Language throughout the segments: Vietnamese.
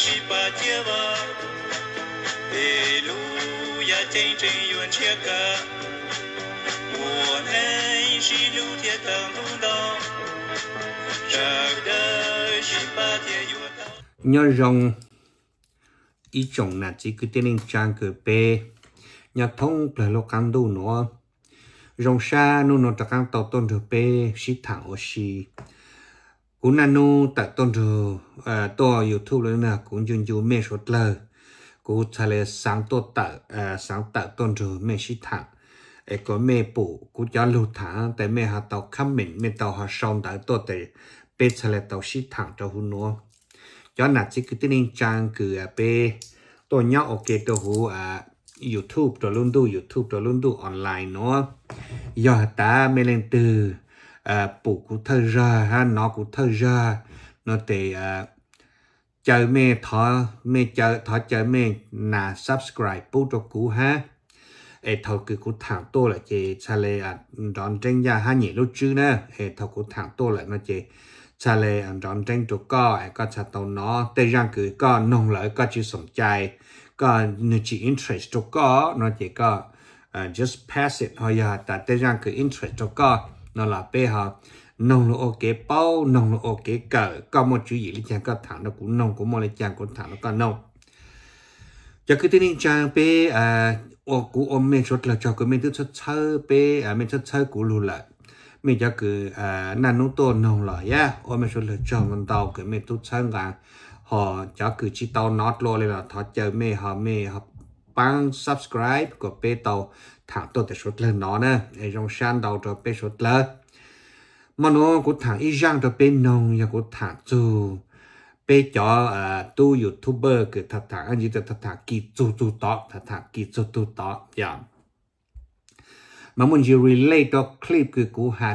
是把结吧，一路呀真正远切个，我们是路铁当路道，这个是把结远道。nhớ rong ý chồng là chỉ cứ tên trang cứ bê nhà thông là lo cán đủ nữa rong xa nu nó ta cán tàu tôn được bê xí thẳng ở xí cũng là nu tại tôn được to YouTube lên là cũng dùng dùng mẹ sốt lờ cũng thay là sáng tạo tôn được mẹ xí thẳng có mẹ bù cũng cho lưu thẳng tại mẹ họ tàu khăm mình mẹ tàu họ xong tại tôi tại bê thay là tàu xí thẳng cho hun nữa cho nên chỉ cứ tên trang cứ bê tôi nhớ ok tôi hú YouTube tôi luôn đu online nó giờ ta mới lên từ bù của thơ ra ha nó của thơ ra nó để chờ mẹ chờ mẹ là subscribe bút cho cú ha thầu cứ cú thẳng tôi là chỉ trả lời đón tranh ra ha nhỉ lúc chứ nè thầu cú thẳng tôi lại nó chỉ trả lời đón tranh cho có trả tàu nó tây rằng cứ có nông lợi có chữ sống chạy có nếu chỉ interest cho nó chỉ có just pass it thôi à tại tây rằng cứ interest cho nó là bé họ nông là ok bao nông là ok cỡ có một chữ gì lý chẳng có thẳng nó cũng nông cũng một lý chẳng cũng thẳng nó có nông cho cái tên trang bé của ông mình xuất là cho cái mình tức xuất chơi bé mình xuất chơi của luôn lại mình cho cái năn nút to nông lại á ông mình xuất là cho mình tàu cái mình tức chơi ngang họ cho cứ chỉ tàu nót lo lên là họ chờ mẹ họ băng subscribe của bé tàu thẳng tôi để xuất lên nó nè để trong san đầu cho bé xuất lên mà nó cũng thẳng ý rằng cho bé nông và cũng thẳng dù bé cho tu YouTuber cái thật thẳng anh như thật thẳng kỳ tu đó thật thẳng kỳ tu đó dạ mà muốn gì relate cho clip cái của hạt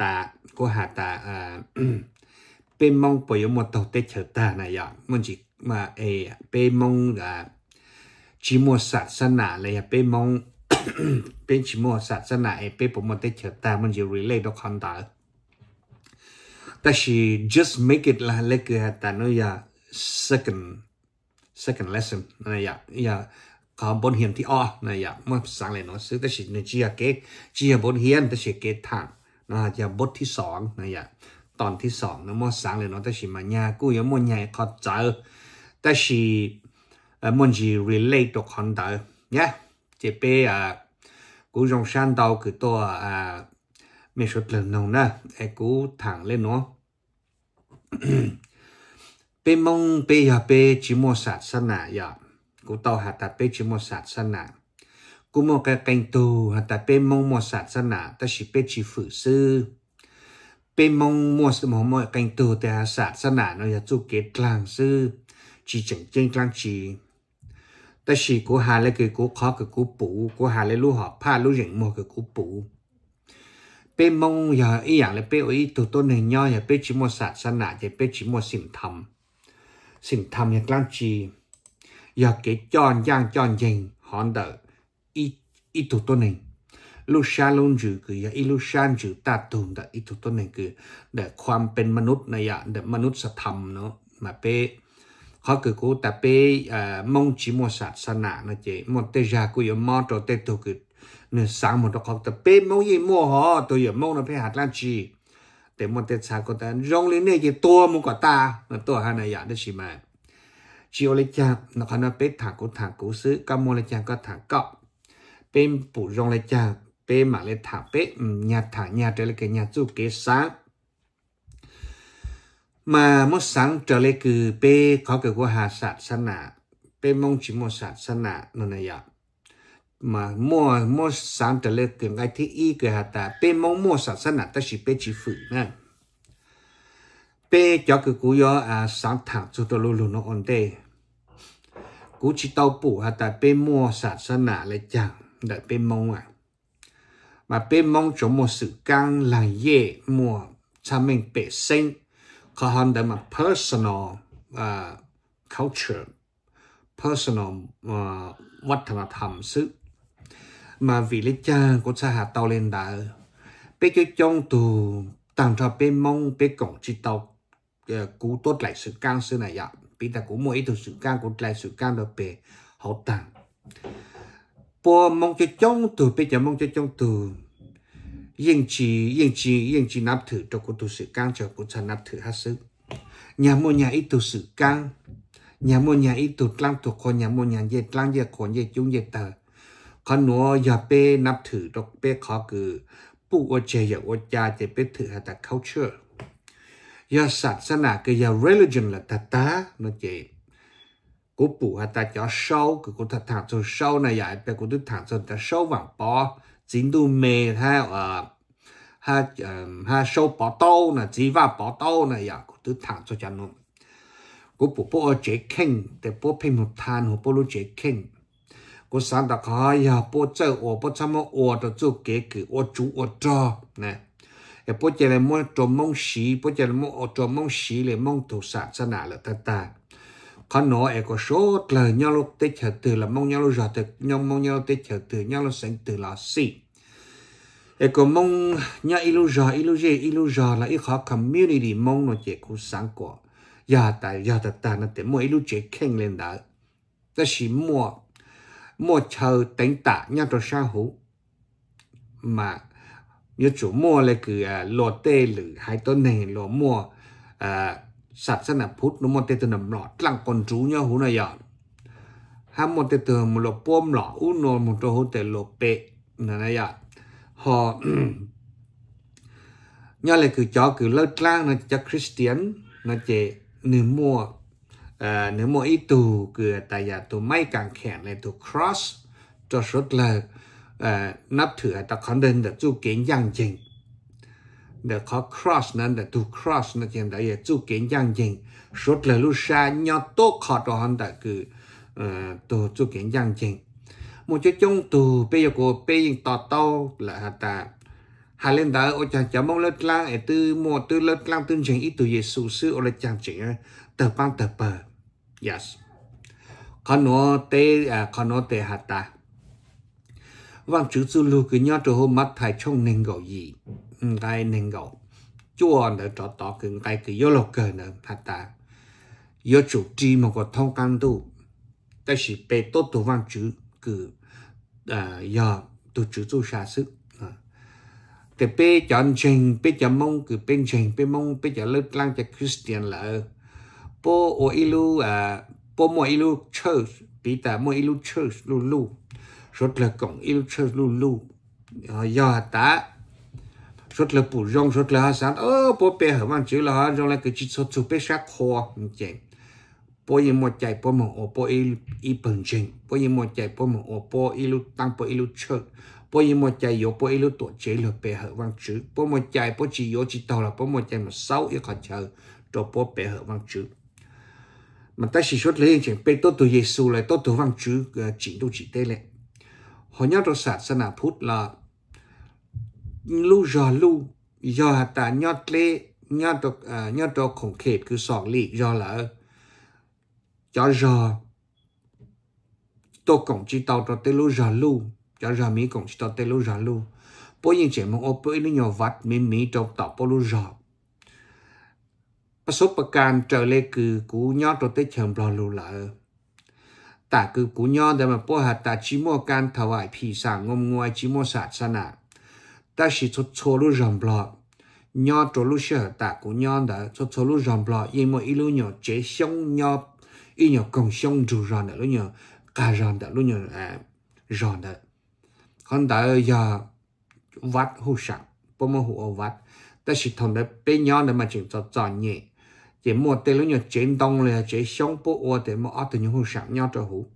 bên mong bởi một tàu tết chờ ta này ạ muốn chỉ mà bên mong chỉ mua sạch sẵn nạ là bên mong bên chỉ mua sạch sẵn nạ bên bộ một tết chờ ta muốn chỉ relate cho con ta ta chỉ just make it là lấy cái ta nói là second lesson này ạ có bốn hiền thì này ạ mà sáng lại nói sự ta chỉ bốn hiền ta chỉ cái thẳng nó là bốt thứ song này ạตอนที่2นะมอสังเลยเนาะแต่สิมาญากูยังมอใหญ่เข้าใจแต่สิมันสิ relate กับคนเดอเนี่ยจะเป็นกูจงชันเดาคือตัวไม่สุดเลยน้องนะกูถังเลยเนาะเป็นมงเป็นอย่าเป็นจิมศาสนาอย่ากูต่อหาแต่เป็นจิมศาสนากูมองกันตัวหาแต่เป็นมงมศาสนาแต่สิเป็นจิฝือซื้อเป็นมงมัวสมองมวยกันตัวแต่ศาสนาเราจะจูเกตกลางซื่อจีจังเจงกลางจีแต่สิกูหาเลยคือกูขอคือกูปูกูหาเลยรู้หอบผ้ารู้อย่างมัวคือกูปูเป็นมงอย่าอีอย่างเลยเป็นอีตัวต้นหนึ่งย่ออย่าเป็นจิมัวศาสนาอย่าเป็นจิมัวสิ่งธรรมอย่างกลางจีอย่าเกตจอนย่างจอนยิงหอนเดออีตัวต้นหนึ่งลูกชาลุนจือคืออีลูกชาจือตาตุนแต่อีทุกต้นนี่คือเด็กความเป็นมนุษย์ในอย่างเด็กมนุษยธรรมเนาะมาเป้เขาคือกูแต่เป้มงจิมัวศาสนาเนาะเจมอนเตจากูยมอตัวเตตัวคือเนื้อสังหมดตัวเขาแต่เป้มงยี่มัวหอตัวอย่างมงเราเป้หัดล้านจีแต่มอนเตจาก็แต่ยงเลยเนี่ยยี่ตัวมึงก็ตาตัวหาในอย่างได้ใช่ไหมจิโอเลจาเนาะเขาเป้ถางกูซื้อกำมอเลจาก็ถางก็เป็นปู่ยงเลจาbé mà lên thả bé nhà trở lại cái nhà chú kế sáng mà mỗi sáng trở lại cứ bé có cái của hà sát sanh nạ bé mong chỉ mua sát sanh nạ nó này ạ mà mua sáng trở lại cái ngày thứ y cái hà ta bé mong mua sát sanh nạ ta chỉ bé chỉ phụ nè bé cho cái của yo sáng thẳng cho tôi luôn nó ổn định cú chỉ tàu bù hà ta bé mua sát sanh nạ lại chẳng đợi bé mong mà bên mong cho một sự căng là dễ mua cho mình bể sinh có hơn để mà personal culture personal vật thẩm sự mà vì lý cha của cha hà tàu lên đã bên cái trong tù tặng cho bên mong bên cổng chỉ tàu cú tốt lại sự căng sự này ạ bị ta cũng mua ít từ sự can cũng lại sự can được bề hậu tặng po mong cho trong từ bây giờ mong cho trong từ yên chỉ nạp thử cho cô tu sự can cho cô chân nạp thử hát sức nhà mua nhà ít tu sự can nhà mua nhà ít tu lăng tu con nhà mua nhà dệt lăng dệt con dệt chung dệt tờ con nó giờ pe nạp thử cho pe khó cứ bu ở chơi giờ ở cha thì pe thử là culture giờศาสนาคือgiờ religion là ta nó chơi cô phụ ta cho sâu cứ cô thật thẳng cho sâu này vậy pe cô tức thẳng cho ta sâu vàng bò chính tu mê ha sâu bò tàu nè chỉ vào bò tàu này vậy cô tức thẳng cho nó cô phụ bố chế kinh để bố phim một than hồ bố lu chế kinh cô sáng tạo khó giờ bố chơi bố chăm mò đồ做给给煮做nè bố chơi là mua trộm mông xí bố chơi là mua trộm mông xí là mông tuศาสนาlà ta con nói có số lời nhau lúc tết chờ từ là mong nhau lúc giờ từ nhau mong nhau tết chờ từ nhau lúc sinh từ là xí có mong nhau ilu giờ là ít khó community mong nó chỉ có sáng quả giờ ta nó để mua ilu chỉ khen lên đó ta chỉ mua chờ đánh tạ nhau cho sao hữu mà như chủ mua là cứ lột tê lử hai tuần này lột muaศาสนาพุทธนุ่มเตตุนำหลอดหลังคนจูเนาะหูนายอนห้ามเตตุมุลป้อมหล่ออุโนมุตโหเตโลเปนั่นนายอนฮอเนี่ยเลยคือจ่อคือเลิศกลางนะจะคริสเตียนนะเจเนื้อมัวอีตูคือแต่อย่าตัวไม่กางแขนเลยตัว cross ตัวสุดเลยนับถือแต่คนเดินแต่จู่เก่งยังจริงเดี๋ยวเขา cross นั้นแต่ตัว cross นั่นเองแต่อย่าจู่เก่งยังจริงสุดเลยลูกชายยอดโตขอตัวหันแต่คือตัวจู่เก่งยังจริงmột chút trong từ bây giờ của bây giờ tọt tao là ta hai lên đó ở chẳng chẳng mong lớp lang ở từ một từ lớp lang từ chính ít từ Giêsu sư ở lại chẳng chỉ tờ băng tờ bờ yes con nó tê hạt ta vang chữ Zulu cứ nhớ cho hôm mắt thầy trong nền gạo gì cái nền gạo chua nữa cho tỏ cứ cái vô lộc cờ nữa hạt ta vô chủ trì mà có thông căn tu cái gì bề tốt tu vang chữ cứ giờ tu chữ tu xa sức thì bề chọn trình bề chọn mong cứ bên trình bề mong bề chọn lớp lang cho Christian là po o ilu po mo ilu church bị ta mo ilu church lu rất là cộng ilu church lu giờ ta rất là bù rong rất là sáng po bề hở mang chữ là rong là cái chữ số chữ bề sát kho chèn po yên một chạy po một po ilu bẩn trình po yên một chạy po một po ilu tăng po ilu church po yên một chạy yo po ilu tổ chế là bề hở mang chữ po một chạy po chỉ yo chỉ tàu là po một chạy mà sáu yêu khó chờ cho po bề hở mang chữ mà ta chỉ xuất lấy chuyện bê tốt từ Giêsu lại tốt từ văn chữ chỉ tê lệ họ nhớ trongศาสนาพุทธlà lu do ta nhớ lệ nhớ trong khổng khệt cứ sọt lì do là cho tôi cổng chỉ tàu cho tê lu cho mỹ cổng chỉ tàu tê lu bố những chuyện mà ô bữa nó nhỏ vặt mỹ trong tàu bố luประสบการณ์เจอเลยคือกูย้อนตัวเตเฉิมรอรู้ละแต่คือกูย้อนแต่มาพวกหัตถ์จิโมการถวายผีสางงมงวยจิโมศาสนาแต่สิชดโชรู้จำบลอย้อนตัวรู้เชื่อแต่กูย้อนแต่ชดโชรู้จำบลอยิ่งมั่วอีรู้เนี่ยเจ๊ช่องย้อนอีเนี่ยกงช่องจูรอนแต่รู้เนี่ยการอนแต่รู้เนี่ยรอนแต่คนแต่ยาวัดหูสังพวกมาหัววัดแต่สิทนได้เป็นย้อนแต่มาจึงจะจ่อเนี่ยchỉ một tên lúc nhiều chiến đông là chỉ sống bộ để mà ở từ những hồ sạn nhau cho hữu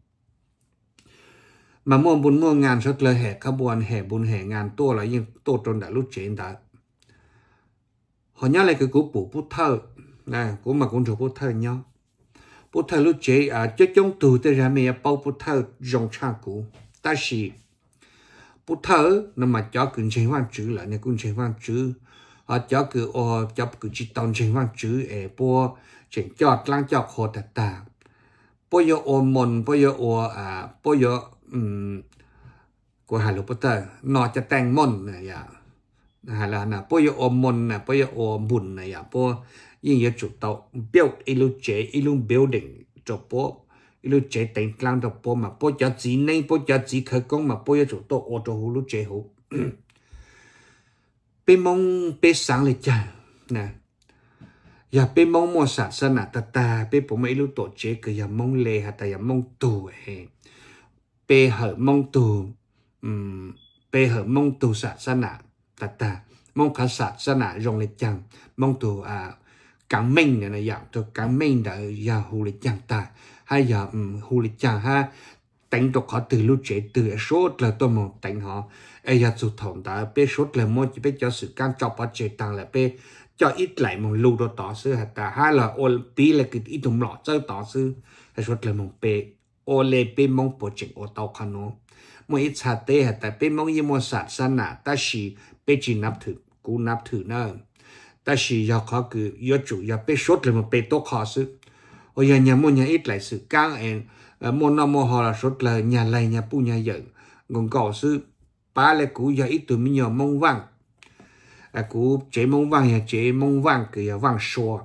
mà mua ngàn rất là hệ các buồn hệ ngàn tua là những tua trong đã lúc chiến đã họ nhớ lại cái cú bút thơ này của mà cũng chụp bút thơ nhau bút thơ lúc chiến chứ trong từ tới ra mình bao bút thơ rong trang cũ ta chỉ bút thơ nó mà cho kinh chế văn chữ lại này kinh chế văn chữ cho cứ chỉ tồn trình văn chữ po chỉnh cho lăng cho khổ ta po yo môn po yo của Harry Potter nóจะแต่งมนต์นะอย่าlà po yo môn nè po yo buồn này ya po yên giờ chủ tàu build ilu chế ilu building cho bố ilu chế đánh lang cho bố mà bố cho gì nên bố cho gì khởi công mà bố giờ chủ tàu ô tô hulu chế hú bên mong bên sáng lên cha nè giờ bên mong mua sản sinh à ta bên bố mấy ilu tổ chế cứ giờ mong lê hay ta giờ mong tù hè bên hở mong tù bên hở mong tù sản sinh à ta mong khá sản sinh à rong lên chăng mong tù cắn mình này dạng tôi cắn mình đã giờ hù lịch chàng ta hay giờ hù lịch chàng ha đánh được họ từ lúc chế từ số là tôi muốn đánh họ ấy giờ chủ thống đã biết số là mua chỉ biết cho sự can trọng bắt chế tăng là biết cho ít lại một lưu đó tỏ sư hạt ta hay là ô tí là cái ít đồng lọ chơi tỏ sư hay số là một bê ô lê bê mong bộ trình ô tàu khăn nó một ít hạt tê hạt ta bê mong như một sản sản nạ ta chỉ bê chỉ nắp thử cú nắp thử nữa ta chỉ giờ khó cứ giờ chủ giờ bê sốt là một bê tốt khó sự, ôi giờ nhà mua nhà ít lại sự căng em mua nó mua họ là sốt là nhà này nhà pu nhà giận, còn cỏ sự ba là cú giờ ít tụi mình nhỏ mông vàng, cú chế mông vàng nhà chế mông vàng cứ giờ vàng xua,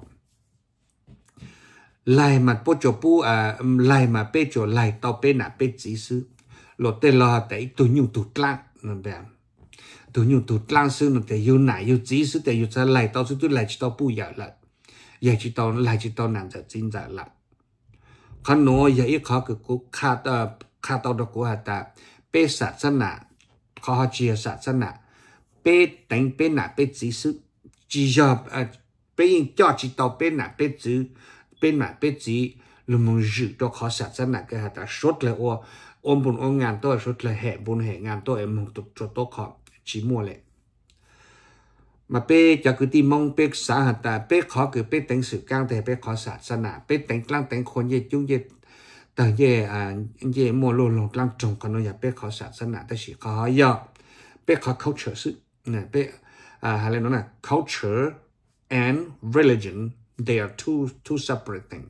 lại mà bố cho pu lại mà bê cho lại tao bê nạp bê chỉ sự, lột tên lo tại tụi nhung tụt lăng nó đẹp. tụi nhung tụt lang sư nó để yêu nải yêu chỉ sư để yêu ra lại tao sư tôi lại chỉ tao bùi giờ lại giờ chỉ tao lại chỉ tao nằm giờ chính giờ lại khăn nói giờ ít khó cứ khá tao đó của ta bê sát chân nè khó chia sát chân nè bê đánh bê nè bê chỉ sư chỉ giờ bê yên cho chỉ tao bê nè bê chỉ bê nè bê chỉ luôn muốn giữ cho khó sát chân nè cái ta sốt là ôm bùn ôm ngàn tôi sốt là hệ bùn hệ ngàn tôi em muốn cho tốt khó chỉ mua lại mà bê cho cứ tìm mong bê xã hạt ta bê khó cứ bê đánh sự căng thì bê khó xã sản nạ bê đánh lăng đánh khôn dê chung dê tờ dê mua lô lô lăng trồng còn nó nhà bê khó xã sản nạ ta chỉ khó do bê khó culture sự nè bê hay là nó là culture and religion they are two separate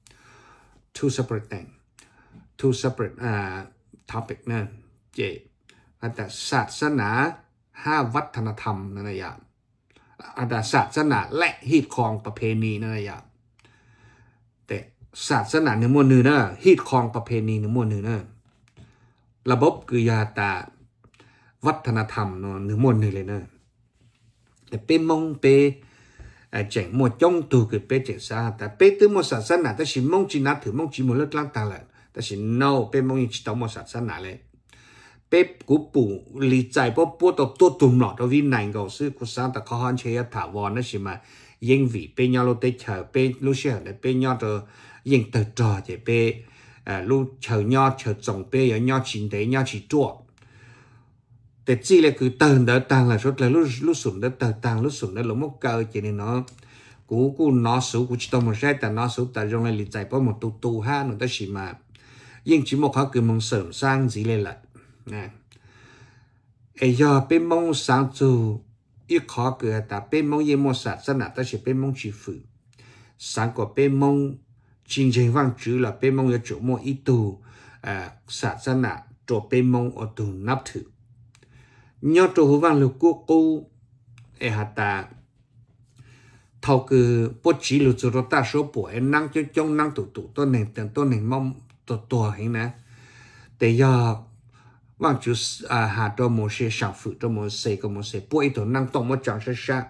topic nè dêแต่ศาสนา5 วัฒนธรรมนั่นแหละอย่างแต่ศาสนาและฮีดคองประเพณีนั่นแหละอย่างแต่ศาสนาหนึ่งมวลหนึ่งนะฮีดคองประเพณีหนึ่งมวลหนึ่งนะระบบคือยาตาวัฒนธรรมเนาะหนึ่งมวลหนึ่งเลยนะแต่เป็นมงเป็นเจ๋งมวลจ้องตัวคือเป็นเจ๋งซาแต่เป็นตัวมวลศาสนาแต่สิมงจีนับถือมงจีมวลเลิกล้างตาเลยแต่สิโน่เป็นมงจีตอมวลศาสนาเลยbếp của bù lì chạy bố tao tốt tùm lọt ở viên này gầu sư của sáng ta khó hơn chơi thả vòn nó chỉ mà yên vị bên nhau lô tê chờ bên lúc xe để bên nhau rồi yên tờ trò để bên lúc chờ nhau chờ chồng bên ở nhau chín đấy nhau chỉ chua để chỉ là cứ tờ đỡ tăng là rất là lúc sủng đỡ tờ tăng lúc sủng đỡ lúc mốc cơ chỉ nên nó cú nó số của chỉ tao một sai ta nó số ta trong này lì chạy bố một tu ha nó ta chỉ mà yên chỉ một khó cứ mong sớm sang gì lên lại nè, giờ bên mong sáng chủ ít khó cửa ta bên mong yên mong sát sản ta chỉ bên mong chỉ phụ sáng của bên mong chính trình vang chữ là bên mong ở chỗ mong ít tu sát sản chỗ bên mong ở tu nắp thử nhớ chỗ hồ vang lục cô hạt ta thầu cứ bố trí lục chỗ ta số bộ năng cho trong năng tụ tôi này mong tổ hình nè để giờ vang chú hà cho một些sản phụ cho một些có một些bôi tổ năng tổng một chẳng sẽ sao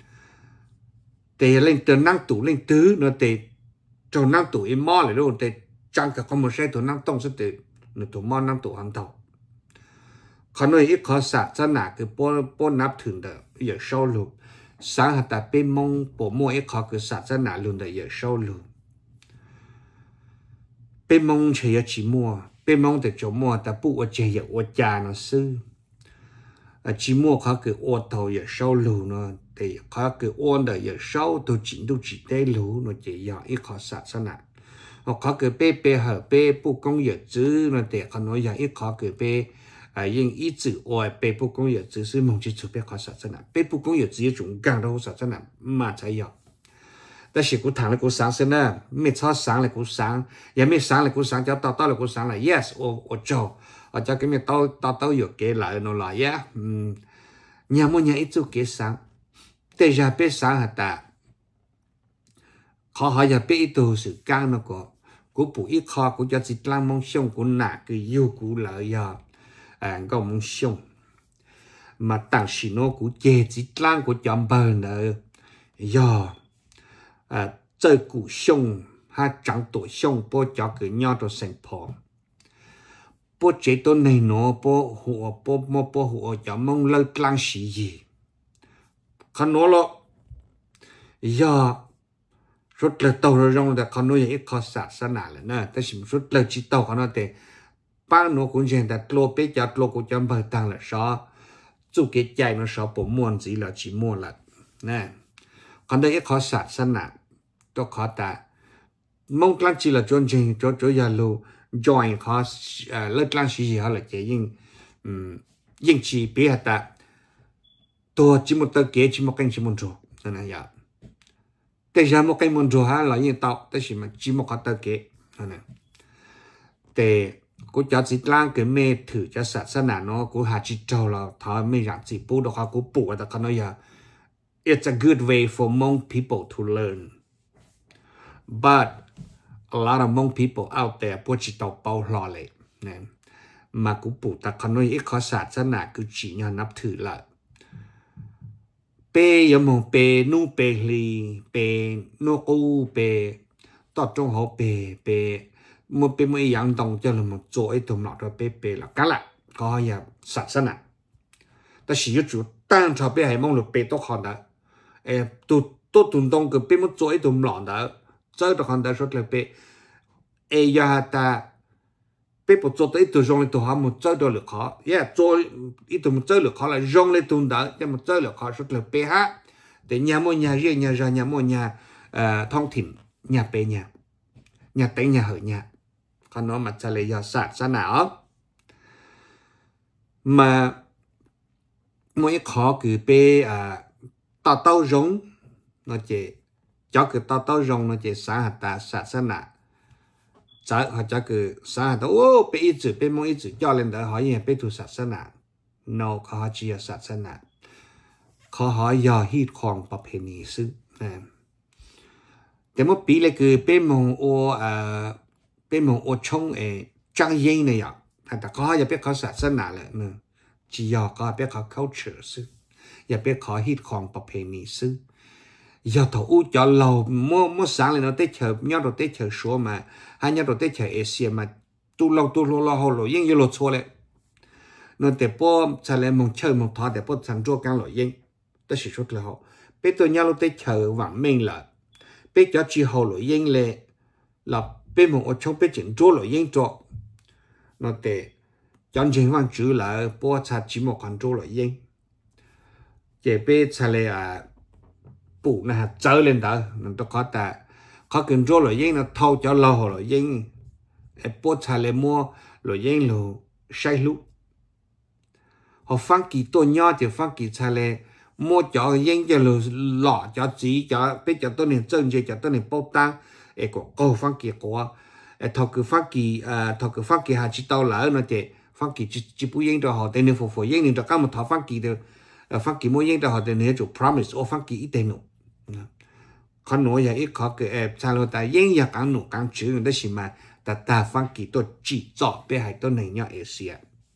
để lên từ năng tủ lên tứ nó để cho năng tủ im mò lại luôn để chẳng cả có một些tổ năng tổng sẽ để nó tổ mò năng tủ hàng đầu còn nơi ít khó sạch ra nã cái bôi nắp thường đó giờ sau luôn sáng hạt ta bên mong bộ mua ít khó cái sạch ra nã luôn để giờ sau luôn bên mong chỉ mua bên mong để chỗ mua ta bu ở chơi ở nhà nó sư chỉ mua khó cái ô tô ở sau lù nó để khó cái ôn đời ở sau tôi chỉ để lù nó chỉ giờ ít khó sạch sao nè hoặc khó cái bê hở bê bu công nghiệp chứ nó để khó nói giờ ít khó cái bê nhưng ít chữ ôi bê bu công nghiệp chứ sư mong chỉ chụp bê khó sạch sao nè bê bu công nghiệp chỉ chúng càng đâu sạch sao nè mà chạy giờแต่สิกูถามเลยกูสั่งเสนอไม่ชอบสั่งเลยกูสั่งยังไม่สั่งเลยกูสั่งจะต่อเลยกูสั่งเลย yes โอโจจะก็ไม่ต่ออยู่เกล้เลยนั่นแหละย่ยังไม่ยังอีกจุเกสั่งแต่จะไปสั่งหาตา khó hỏi giờ biết từ sự căng nó của bù ít khó của cho dịch lang mong sông của nạ cái yêu của lợi giờ có mong sông mà tặng sĩ nó của chê dịch lang của chọn bờ nữa giờ chơi cụ sông ha chẳng tổ sông bố cho cái nhau đồ sinh phò bố chế tôi này nó bố hùa cho mong lâu lang sĩ gì khăn nó lo giờ rất là tàu rồi trong là con nuôi ít khó sát sát nè là nè,แต่สิ่งrất là chỉ tàu con nó để ba nó cũng hiện tại lô bé chặt lô cũng chấm bờ tăng là sao, chú cái chạy nó sao bộ muôn gì là chỉ muôn là nè, con đây ít khó sát sát nè, tôi khó ta, mong lăng chỉ là chuyên trình cho giờ lô join khó lớp lăng gì họ là chỉ nhưng chỉ biết ta, tôi chỉ một tờ kế chỉ một cái chỉ một chỗ, thế này vậy. Tại sao một cái môn đồ ha là như tao, tại sao mà chỉ một cái tờ kế, này, để cô cháu chỉ lang cái mê thử cho sát sát nó cô hà chỉ trâu là thà mê rằng chỉ bù được họ cô bù là con nói giờ, it's a good way for Hmong people to learn, but a lot of Hmong people out there bố chỉ tao bao lo lại, này, mà cô bù ta con nói ít khó sát sát cứ chỉ nhau nắp thử lại. Bê yếm mong bê nu bê lì bê nu cô bê tọt trong họ bê một bê mấy dạng đồng cho là một chỗ ấy tụm nọ rồi bê là cá lại có nhà sạch sẵn à ta sử dụng chủ tăng cho bê hay mong được bê tốt hơn đó tụt tụm đông cái bê một chỗ ấy tụm nọ đó chơi được hơn đó rất là bê giờ ta bê bộ chỗ tới tụm rong lên tụm họ một chơi được lực khó chơi ít tụm chơi lực khó là rong lên tụm đó nhưng mà chơi lực khó rất là bê ha để nhà mua nhà riêng nhà ra nhà mua nhà thông thỉnh nhà bê nhà tây nhà hở nhà còn nó mà trả lời giờ sạch ra nào mà mỗi khó cứ bê tao rong nó chỉ cho cái tao rong nó chỉ sáng hạt ta sạch ra nào trái họ cho cái sáng hạt ô bê ít chữ bê mỗi ít chữ cho lên đó hỏi gì bê thu sạch ra nào no khó chỉ là sạch ra nào khó hỏi giờ hít khoảng bậc hệ nhị sưแต่เมื่อปีเลยคือเป็นมองโอชงจังยิงเนี่ยแต่เขาอย่าไปเขาศาสนาเลยเนอะจียอก็ไปเขาcultureซึ่งอย่าไปเขาฮิตของประเพณีซึ่งอย่าถูกจะเรามั่วสังเลยเนาะเตเชอเนี่ยเราเตเชอชัวมาให้เนี่ยเราเตเชอเอเชียมาตัวเราเรายิ่งยิ่งเราชัวเลยเนาะแต่พอใช่เลยมองเชิงมองท้อแต่พอสังจัวกันเรายิ่งแต่สิ่งสุดเลยเขาเป็นตัวเนี่ยเราเตเชอหวังมิ่งเลยbé cho chị hậu lối yên lệ là bé một ở trong bé chỉnh chỗ lối yên chỗ nó để chọn trình văn chữ là bố cha chỉ một con chỗ lối yên để bé cha là bù nó hạt chơi lên đó nó tôi có ta có cần chỗ lối yên nó thâu cho lâu lối yên bố cha là mua lối yên lối say lú họ phán kỳ tôi nhỏ thì phán kỳ cha là mua cho yên cho lọ cho chỉ cho biết cho tôi nên chân cho tôi nên bao tăng của cô phát kỳ của thầu cứ phát kỳ hà chỉ tao lỡ nó thì phát kỳ chỉ bù yên cho họ tên nên phục yên nên cho các một thầu phát kỳ được phát kỳ mua yên cho họ tên nên chủ promise ô phát kỳ ít tên nụ con nói là ít khó cái cha lo ta yên ya càng nụ càng chữ đó là mà ta phát kỳ tôi chỉ cho biết hay tôi này nhau Asia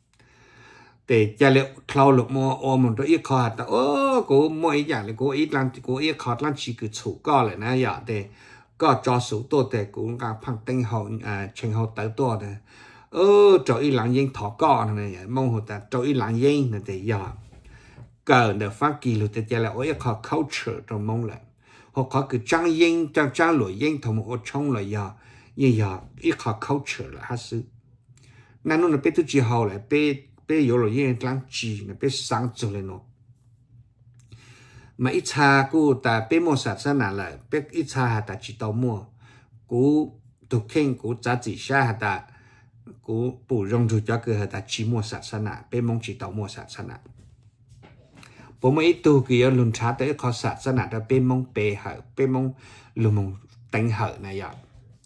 để cho liệu thâu lục mua ôm một ít khó hạt cố mỗi dạng là cố ít khó lắm chỉ cứ chủ co lại nè giờ để có cho số tôi để cũng càng phăng tinh hậu trình hậu tới tôi để cho ít lặng yên thọ co này mong hồ ta cho ít lặng yên là để giờ cờ để phát kỳ luôn để cho là ít khó culture trong mong lại hoặc có cứ trang yên trang lội yên thầu một trong là giờ như giờ ít khó culture là hát sư nên nó biết tôi chỉ hậu lại bé有了烟当鸡呢，bé sáng做了喏。mà ít cha cô ta bé mua sản xuất nào lại bé ít cha hạt ta chỉ tao mua, cô thực hiện cô giá trị xa hạt ta, cô bổ sung cho cái hạt ta chỉ mua sản xuất nào, bé mong chỉ tao mua sản xuất nào. bố mấy ít tu kia luôn trả tới khó sản xuất nào đó bé mong bé hở, bé mong luôn mong đánh hở này vậy.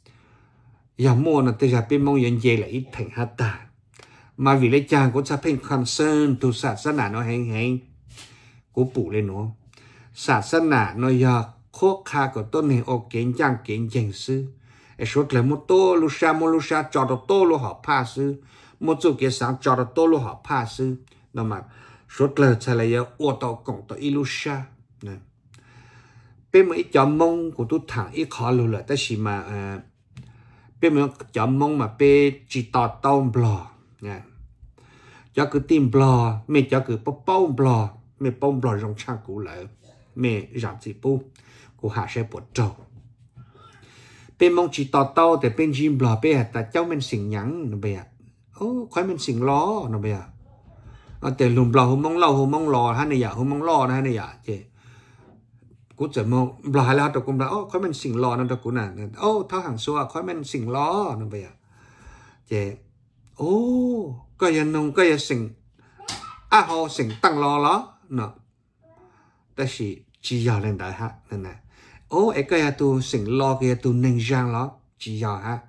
giờ mua là bây giờ bé mong yên dễ là ít thành hạt ta. mà vì lấy chàng của cha phim concern tu sản xuất nào nó hay của bù lên nó sản xuất nào nó giờ khó khăn của tôi này ở kiến chẳng sư số là một tô lúc xa cho được tô lúc họ pa sư một số cái sáng cho được tô lúc họ pa sư nó mà số là sẽ là ô tô cộng tới ilusha nè bên mấy chọn mông của tôi thẳng ít khó luôn là tại vì mà bên mấy chọn mông mà bên chỉ tao tao bò nè cho cứ tìm bò mình cho cứ bao bò mình bao bò trong trang cũ lại mình giảm chỉ bu của hạ sẽ bột trâu bên mông chỉ tao để bên chim bò bên ta cháu mình xỉn nhắn nó bây ô khói mình xỉn ló nó bây để lùm bò hôm mông lò hay này hôm mông lò hay này chứ cú chỉ mông bò hay là tôi cũng đã ô khói mình xỉn lò nó được cú nè ô tháo hàng xua khói mình xỉn lò nó bây chứ ô cái gì nông cái gì xỉn họ xỉn tăng lò đó nóแต่สิchỉ giờ lên đại ha nên này ô cái gì tu xỉn lò cái tu nâng giang đó chỉ giờ ha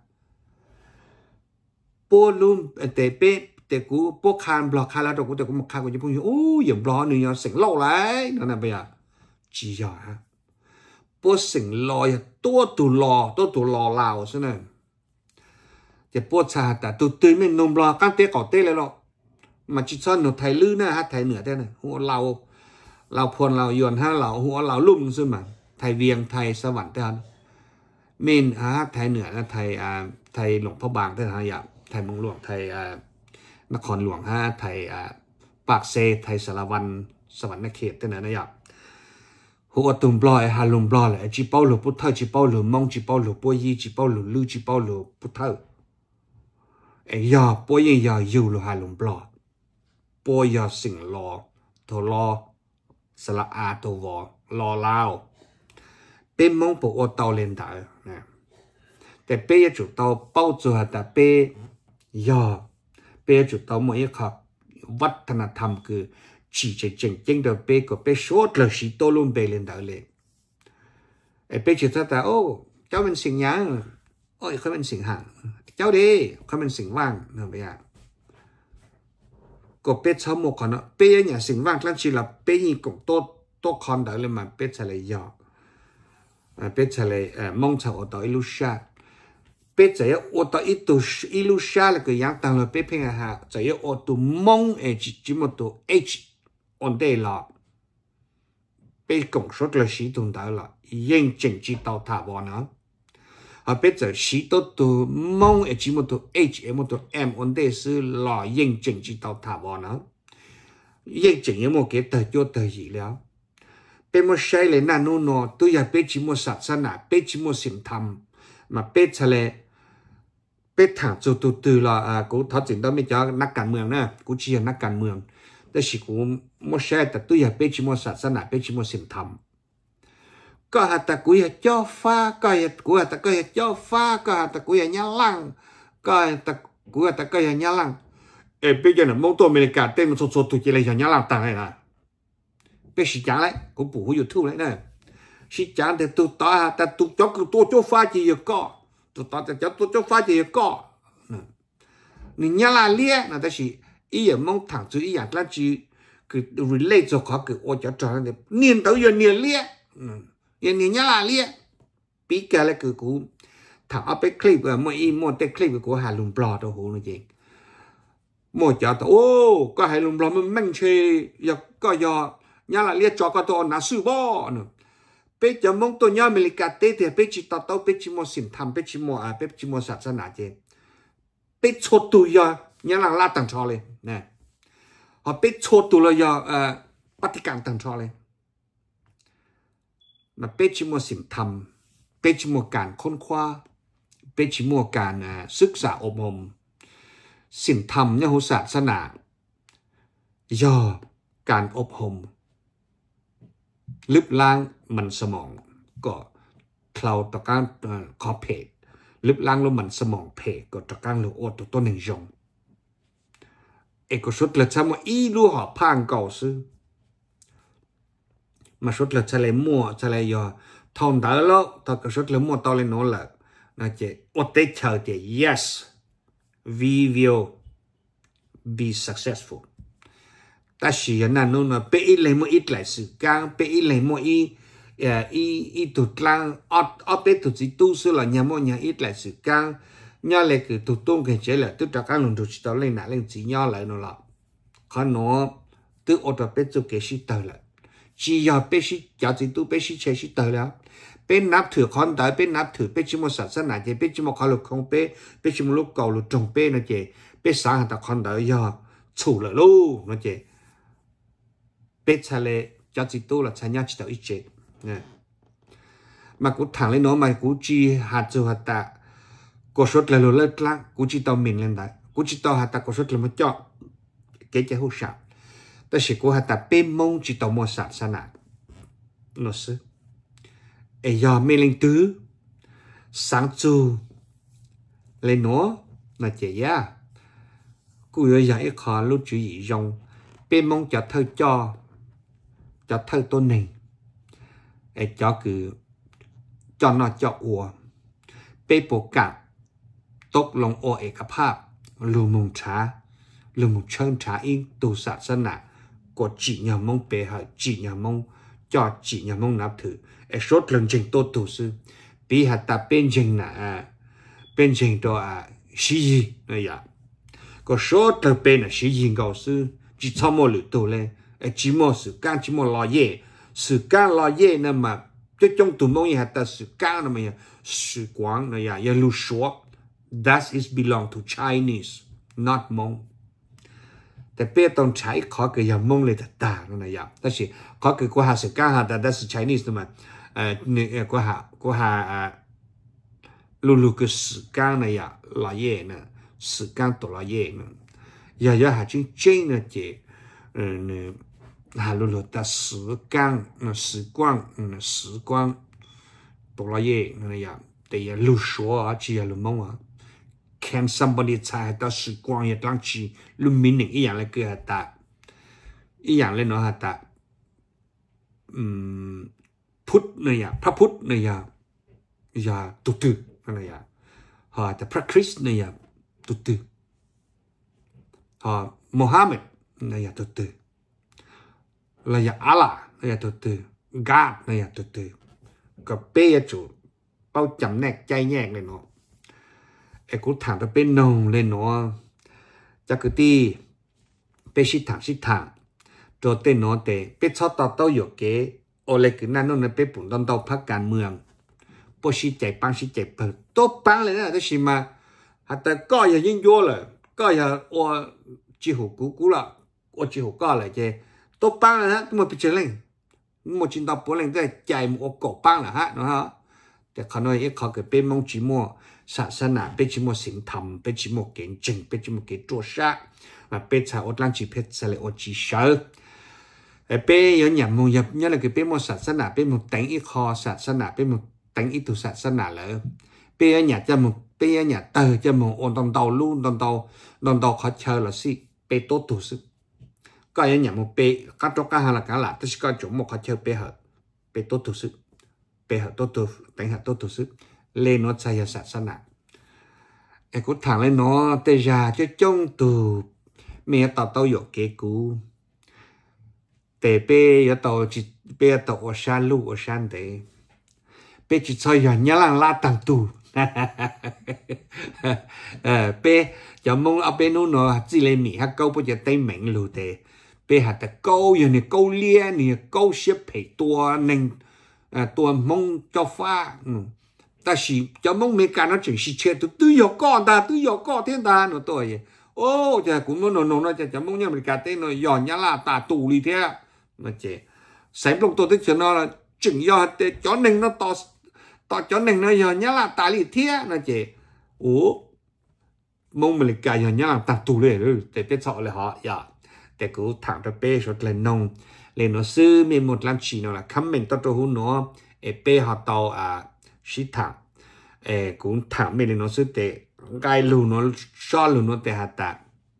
bố luôn để cú bố khan bò khan là đâu cú để cú một khan của chúng tôi ô dùng bò nữa nhờ xỉn lâu lại nó là bây giờ chỉ giờ ha bố xỉn lòตัวtu lò lào thế nàyจะปวดชาแต่ตัวตื่นไม่นมรอกั้งเตะก่อเตะเลยหรอกมาจิตซ้อนหนูไทยลื้อนะฮะไทยเหนือได้นะหัวเราพวนเรายวนฮะเราหัวเราลุ่มซึ่งมาไทยเวียงไทยสวรรค์ได้ฮะเมนฮะไทยเหนือนะไทยหลวงพ่อบางได้ฮะอย่างไทยเมืองหลวงไทยนครหลวงฮะไทยปากเซไทยสารวันสวรรค์เขตได้นะอย่างหัวตุ่มปลอยฮาลุมปลอยเลยจีเป้าหลุพุทธจีเป้าหลุมงจีเป้าหลุปัวยี่จีเป้าหลุลือจีเป้าหลุพุทธอย่าป่วยอย่าอยู่หรือหาลมปลอดป่วยอย่าสิ่งรอตัวรอสละอาตัววอรอลาวเป็นมองปวดเตาเลนได้นะแต่เป้ยจุดเตาเป้าจัวแต่เป้อย่าเป้ยจุดเตาหมดยี่ครับวัฒนธรรมคือchỉ chỉเดี๋ยวเป้ก็เป้ชดเลยสิโตลุ่มเป้เลนได้เลยเป้จุดแต่โอ้เจ้าเป็นสิ่งยังโอ้ยเขาเป็นสิ่งห่างเจ้าดีเขาเป็นสิ่งว่างนะเบียก็เป็ดชาวหมกคนเนาะเป็ดเนี่ยสิ่งว่างแล้วชีละเป็ดยี่กงโต๊ะคอนได้เลยมาเป็ดทะเลยอเป็ดทะเลมองชาวอตอิลุชาเป็ดจะ要อตอิลุชาแล้วก็ยังตั้งเลยเป็ดเพียงหาจะ要อตมองจิมตัว H อันเดล่ะเป็ดกงสุดเลยสีตรงได้ละยิ่งจริงจีต่อถาวรนะbây giờ sĩ tôi mong chỉ một tổ H một tổ M ổn định是là認證chỉ到台灣nữa認證有冇cái tờ cho tờ gìแล้วbây giờ saiเลยนั่นนู่นtôiอยากbây chỉ mộtศาสนาbây chỉ mộtสิ่งทำมาbây giờเลยbây thẳng cho tôi từ làกูทอดสิ่งđóไม่เจอนักการเมืองนะกูเชียร์นักการเมืองแต่สิกูไม่ใช่แต่tôiอยากbây chỉ mộtศาสนาbây chỉ mộtสิ่งทำก็หาแต่กูอยากจ่อฟ้าก็อยากกูหาแต่ก็อยากจ่อฟ้าก็หาแต่กูอยากย่างลังก็แต่กูหาแต่ก็อยากย่างลังbây giờ là mong tôi mình cả tên một số tụi chị lạiย่างลังต่างnày là bây giờ chẳng lại cũng bù YouTube lại nè chỉ chẳng để tụi taแต่tụi cho cứ tôiจ่อฟ้าchỉ có tụi taแต่cho tôiจ่อฟ้าchỉ có你ย่างลังเลี้ยนะแต่是อีอย่างมองถังจุอีอย่างแล้วจีคือ relate 做เขาคือ我จะ找那念到有念เลี้ยอย่างนี้ละเลี้ยปีกอะไรคือกูถ้าเอาไปคลิปมั่วอีมั่วแต่คลิปกูหาลุงปลอตัวหูนี่จริงมั่วจะตัวโอ้ก็ให้ลุงปลอมันมั่งเชยอยากก็ยอเนี่ยละเลี้ยจอก็ตัวน่าซื้อบ่เนาะไปจะมองตัวเนี่ยอเมริกาเตะแต่ไปจิตต่อไปจิมัวสินทำไปจิมัวไปจิมัวศาสนาเจไปชดตัวยอเนี่ยละลาต่างชอเลยนะพอไปชดตัวเลยปฏิการต่างชอเลยมาเป็นชิมวสิ่งทำเป็นชิมวการค้นคว้าเป็นชิมวการศึกษาอบรมสิ่งทำเนี่ยศาสนาย่อการอบรมลึกล้างมันสมองก็เคลาต่อการคอเพจลึกล้างแล้วมันสมองเพจก็ต่อการหลุดอดตัวต้นหนึ่งยงก็สุดเลยซ้ำว่าอีรู้หอบพังเก่าซื้อmà suốt là sẽ lấy mua sẽ lấy giờ thòng đỡ lo thật cái suốt là mua tao lên nó là chị ở đây chờ chị yes we will be successful ta chỉ là nó là bị lấy mua ít lại sự càng bị lấy mua ít y tụt lang ở bên tụt chỉ tu sửa là nhà mô nhà ít lại sự căng nhau lại cứ tụt tung cái chế là tụt các lần tụt tao lên nãy lên chỉ nhau lại nó là khó nó tụt ở đó bên chỗ cái gì tao lại chỉ giờ bên gì giờ chỉ tu bên gì chơi gì tao là bên nắp thử con tới bên nắp thử bên chỉ một sản xuất này bên chỉ một khó lục không bên chỉ một lúc cầu lục trồng bên nó chế bên sáng ta con tới giờ chủ là luôn nó chế bên cha lệ giờ chỉ tu là cha nhau chỉ tao ít chế mà cũng thẳng lên nó mà cũng chỉ hạt châu hạt tạ có sốt là lừa lăng cũng chỉ tao mình lên đấy cũng chỉ tao hạt tạ có sốt là một chọn cái chế hút sạch ta chỉ có hạt tạ bên mông chỉ tao mua sạch sao nào nó sư ấy giờ mình lên tứ sáng chu lên nó là chế ya cũng như vậy khó lúc chú ý dùng bên mông cho thơ tôn này ấy cho cứ cho nó cho ủa bê bộ cả tốc lòng ủa ế cặp hạp lưu mông chân trá in tù sạ sân nạ của chỉ nhà mông bê hợi chỉ nhà mông cho chỉ nhà mông nạp thử ấy sốt lần trình tốt tù sư bí hạt ta bên trình nạ bên trình đó xí gì này ya có sốt lần bên là xí gì gạo sư chỉ cho mô lửa tù lên ấy chỉ mô sự can chỉ mô lo dễ sự can lo dễ nè mà cái trong tụi mông hạt ta sự can nè mà sự quảng này ya lưu số that is belong to Chinese not Môngแต่เป้ต้องใช้ขอเกี่ยวมงเลยต่างๆนะยะแต่สิขอเกี่ยวกับหาสื่อการหาแต่ that's Chinese นะมันเนี่ยก็หาลูก็สื่อการนะยะลายเนี่ยสื่อการตัวลายเนี่ยอย่าหาจริงๆนะเจ้เนี่ยหาลูแต่สื่อการนะสื่อกว้างนะสื่อกว้างตัวลายนะยะแต่อย่าลูชัวจีอย่าลูมงCan somebody try ta sự quan hệ tăng chi luôn mình những ý dạng là cái hạt tạ ý dạng lên nó hạt tạ put này à pha put này à tu tu này à họ ta pha Christ này à tu tu họ Mohammed này à tu tu là ya Allah này à tu tu God này à tu tu có bé chủ bao chấm nẹt chay nhẹ này nó ấy cũng thẳng ra bên nồng lên nó chắc cái tí bên xịt thẳng rồi tên nó để bên sau tao tao有cái ở lại cáiนั้นnó bên bụng taoพักการเมือง不是ใจปัง是ใจเปิด多ปังเลยนะแต่是嘛แต่ก็อย่ายิ่งยั่วเลยก็อย่าว่าจีหูกูละว่าจีหูก็เลยเจ้多ปังเลยนะตัวมันเป็นเรื่องมันจินตาปวดเลยได้ใจมันก็ปังละฮะนะฮะแต่ขณะนี้เขาเกิดเป็นมงจีมัวศาสนาเป็นจิโมสิงธรรมเป็นจิโมเก่งจริงเป็นจิโมเก่งตัวชาเป็นชาวอดลังจีเพชรสละอดจีเชอเป็นอย่างอย่างมงยับเนี่ยเลยคือเป็นมศาสนาเป็นมงแต่งอีคอศาสนาเป็นมงแต่งอีตุศาสนาเลยเป็นอย่างจะมงเป็นอย่างเตอจะมงอนตอนเตาลู่ตอนเตาเขาเชอละสิเป็นโตตุสึก็อย่างมงเป็นกัตโตกาฮาละกันละแต่ก็จมงเขาเชอเป็นเหรอเป็นโตตุสึเป็นเหรอโตตุแต่งเหรอโตตุสึlên nó sai sát sát nè, em cũng thẳng lên nó tê già cho trong tù mẹ tao dụ kế cú, tê bê tao chỉ bê tao ở san lu ở san thế, bê chỉ cho giờ nhớ làng la tàng tù, bê giờ mong ở bên nó chỉ lên mì hát câu bây giờ tay mạnh lù thế, bê hạt câu giờ này câu lia này câu xếp phải tua nền tua mong cho pha ta chỉ cho mong mấy cái nó chỉ chết tôi有con ta tôi有con thiên ta nó tôi ô giờ cũng nó cho mong nhau mấy cái tên nó giòn nhá là ta tù đi thế mà chế sấy lúc tôi thích cho nó là chừng do cho nên nó to cho nên nó giòn nhá là ta đi thế nó chế ô mong mấy cái giòn nhá là ta tùเลยแต่เป็นsợเลยhọ dạแต่กูถามตัวเป้ชดเลยนงเลยnóซื้อมีหมดร้านชีnó là cắm mình taoหูnóเป้họ tao shit thẳng cũng thẳng mình nó sẽ để gai lù nó cho lù nó để hạt tạ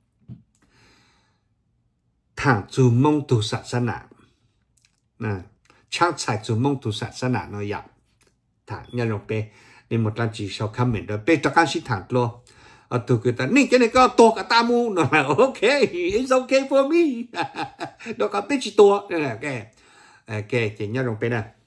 thẳng chú mong tu sát sát nạ nè chắc chạy chú mong tu sát sát nạ nó dặn thẳng nhân rồi bé nên một lần chỉ sau comment đó bé cho các shit thẳng luôn ở từ cái ta nè cái này có to cả ta mu nó là ok it's okay for me đó có bé chỉ to này là cái chỉ nhân rồi bé nè